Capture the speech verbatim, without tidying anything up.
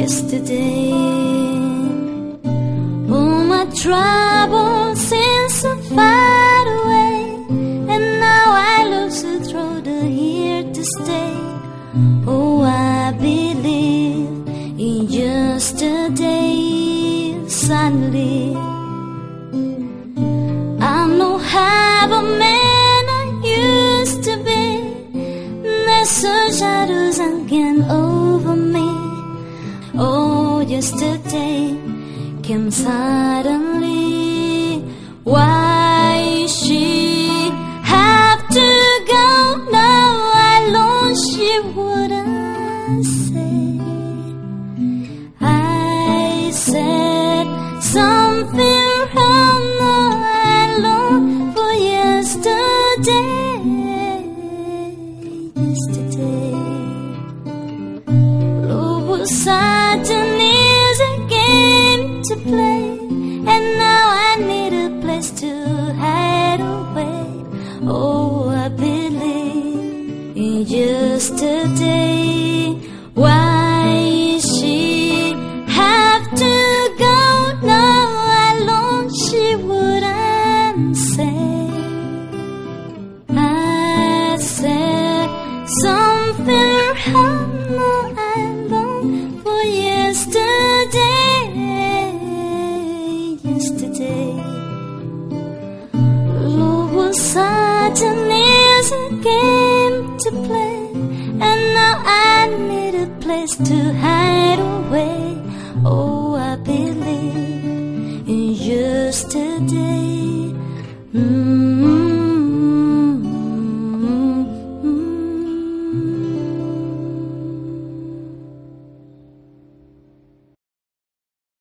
yesterday. All my troubles seem so far away, and now I look so through the here to stay. Oh, I believe in yesterday. Suddenly I'm no half a man I used to be. There's some shadows hanging over me. Oh, yesterday came suddenly. Why she have to go now? I know she wouldn't say. I said something wrong. No, I long for yesterday. Yesterday, love was such an easy game to play, and now I need a place to hide away. Oh, I believe in yesterday. Why she have to go now? I long she wouldn't say. I said something wrong. No, I long for yesterday. Yesterday, love was such an easy game to play, and now I need a place to hide away. Oh, I believe in yesterday.